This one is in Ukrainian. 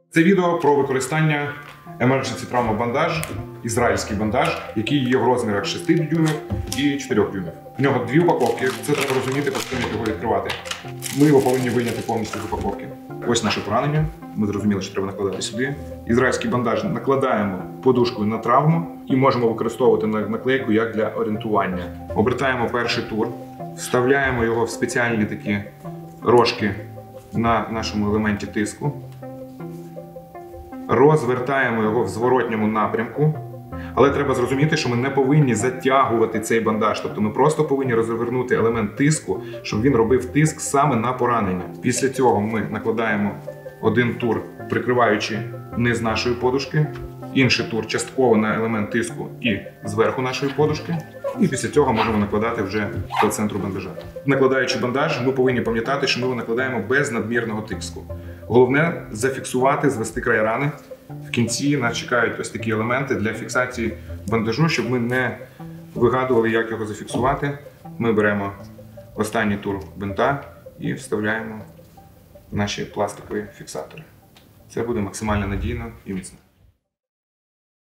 Це відео про використання Emergency Trauma бандаж, ізраїльський бандаж, який є в розмірах 6 дюймів і 4 дюймів. В нього дві упаковки, це треба розуміти, перед тим, як його відкривати. Ми його повинні вийняти повністю з упаковки. Ось наше поранення, ми зрозуміли, що треба накладати сюди. Ізраїльський бандаж накладаємо подушкою на травму і можемо використовувати наклейку як для орієнтування. Обертаємо перший тур, вставляємо його в спеціальні такі рожки на нашому елементі тиску. Розвертаємо його в зворотньому напрямку, але треба зрозуміти, що ми не повинні затягувати цей бандаж, тобто ми просто повинні розвернути елемент тиску, щоб він робив тиск саме на поранення. Після цього ми накладаємо один тур, прикриваючи низ нашої подушки, інший тур частково на елемент тиску і зверху нашої подушки, і після цього можемо накладати вже по центру бандажа. Накладаючи бандаж, ми повинні пам'ятати, що ми його накладаємо без надмірного тиску. Головне – зафіксувати, звести край рани. В кінці нас чекають ось такі елементи для фіксації бандажу, щоб ми не вигадували, як його зафіксувати. Ми беремо останній тур бинта і вставляємо наші пластикові фіксатори. Це буде максимально надійно і міцно.